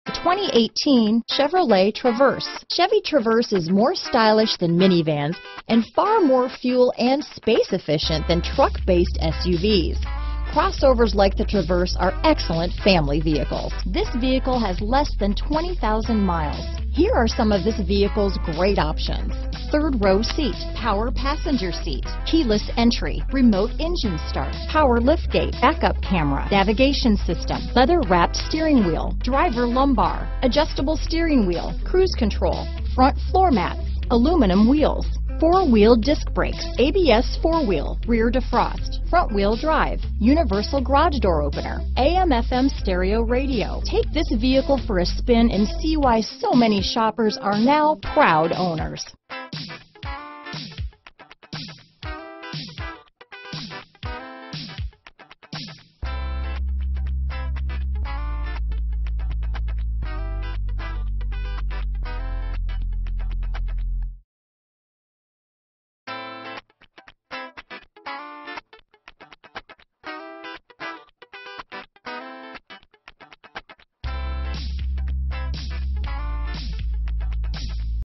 2018 Chevrolet Traverse. Chevy Traverse is more stylish than minivans and far more fuel and space efficient than truck-based SUVs. Crossovers like the Traverse are excellent family vehicles. This vehicle has less than 20,000 miles. Here are some of this vehicle's great options: third row seat, power passenger seat, keyless entry, remote engine start, power liftgate, backup camera, navigation system, leather wrapped steering wheel, driver lumbar, adjustable steering wheel, cruise control, front floor mats, aluminum wheels, four-wheel disc brakes, ABS four-wheel, rear defrost, front-wheel drive, universal garage door opener, AM/FM stereo radio. Take this vehicle for a spin and see why so many shoppers are now proud owners.